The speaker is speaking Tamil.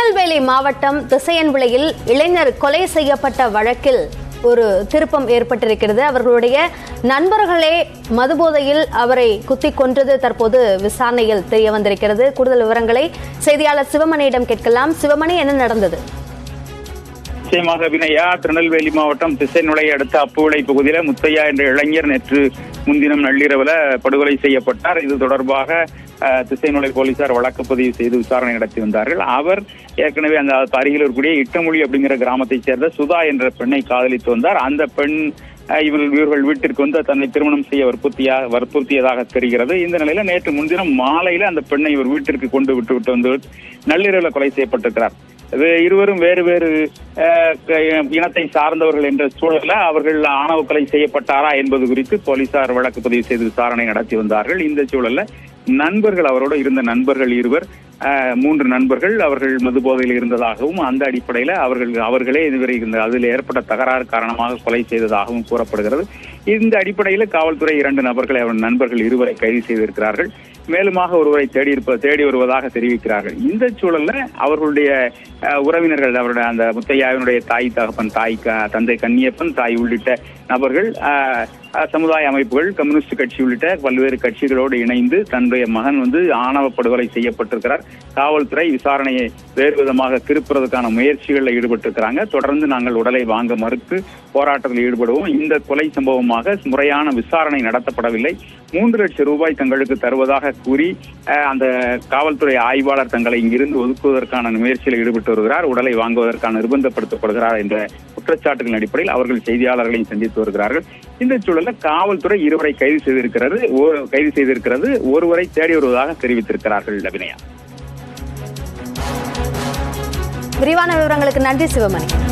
திருநெல்வேலி மாவட்டம் திசையன்விளையில் இளைஞர் கொலை செய்யப்பட்ட வழக்கில் ஒரு திருப்பம் ஏற்பட்டிருக்கிறது. அவர்களுடைய நண்பர்களே மதுபோதையில் அவரை குத்திக் கொன்றது தற்போது விசாரணையில் தெரிய வந்திருக்கிறது. கூடுதல் விவரங்களை செய்தியாளர் சிவமணியிடம் கேட்கலாம். சிவமணி, என்ன நடந்தது? நிச்சயமாக வினயா, திருநெல்வேலி மாவட்டம் திசைநுளை அடுத்த அப்புவிளை பகுதியில முத்தையா என்ற இளைஞர் நேற்று முன்தினம் நள்ளிரவுல படுகொலை செய்யப்பட்டார். இது தொடர்பாக திசைநுளை போலீசார் வழக்கு பதிவு செய்து விசாரணை நடத்தி வந்தார்கள். அவர் ஏற்கனவே அந்த அருகில் இருக்கக்கூடிய இட்டமொழி அப்படிங்கிற கிராமத்தைச் சேர்ந்த சுதா என்ற பெண்ணை காதலித்து வந்தார். அந்த பெண் இவர்கள் வீட்டிற்கு வந்து தன்னை திருமணம் செய்ய வற்புறுத்தியதாக தெரிகிறது. இந்த நிலையில நேற்று முன்தினம் மாலையில அந்த பெண்ணை இவர் வீட்டிற்கு கொண்டு விட்டு வந்து நள்ளிரவுல கொலை செய்யப்பட்டிருக்கிறார். இருவரும் வேறு வேறு இனத்தை சார்ந்தவர்கள் என்ற சூழல்ல அவர்கள் ஆணவ கொலை செய்யப்பட்டாரா என்பது குறித்து போலீசார் வழக்கு பதிவு செய்து விசாரணை நடத்தி வந்தார்கள். இந்த சூழல்ல நண்பர்கள், அவரோடு இருந்த நண்பர்கள் இருவர், 3 நண்பர்கள் அவர்கள் மதுபோதையில் இருந்ததாகவும் அந்த அடிப்படையில அவர்களே இதுவரை அதில் ஏற்பட்ட தகராறு காரணமாக கொலை செய்ததாகவும் கூறப்படுகிறது. இந்த அடிப்படையில் காவல்துறை 2 நபர்களை அவர் நண்பர்கள் இருவரை கைது செய்திருக்கிறார்கள். மேலுமாக ஒருவரை தேடி வருவதாக தெரிவிக்கிறார்கள். இந்த சூழல்ல அவர்களுடைய உறவினர்கள், அவருடைய அந்த முத்தையாவினுடைய தாய் தகப்பன், தந்தை கன்னியப்பன், தாய் உள்ளிட்ட நபர்கள், சமுதாய அமைப்புகள், கம்யூனிஸ்ட் கட்சி உள்ளிட்ட பல்வேறு கட்சிகளோடு இணைந்து தன்னுடைய மகன் ஆணவ படுகொலை செய்யப்பட்டிருக்கிறார். காவல்துறை விசாரணையை வேறு விதமாக திருப்புறதுக்கான முயற்சிகளில் ஈடுபட்டிருக்கிறாங்க. தொடர்ந்து நாங்கள் உடலை வாங்க மறுத்து போராட்டத்தில் ஈடுபடுவோம். இந்த கொலை சம்பவமாக முறையான விசாரணை நடத்தப்படவில்லை. 3 லட்சம் ரூபாய் தங்களுக்கு தருவதாக கூறி அந்த காவல்துறை ஆய்வாளர் தங்களை இங்கிருந்து ஒதுக்குவதற்கான முயற்சியில் ஈடுபட்டு வருகிறார். உடலை வாங்குவதற்கான நிர்பந்தப்படுத்தப்படுகிறார் என்ற குற்றச்சாட்டுகளின் அடிப்படையில் அவர்கள் செய்தியாளர்களையும் சந்தித்து வருகிறார்கள். இந்த சூழலில் காவல்துறை இருவரை கைது செய்திருக்கிறது. ஒருவரை தேடி வருவதாக தெரிவித்திருக்கிறார்கள். அபிநயா, விரிவான விவரங்களுக்கு நன்றி சிவமணி.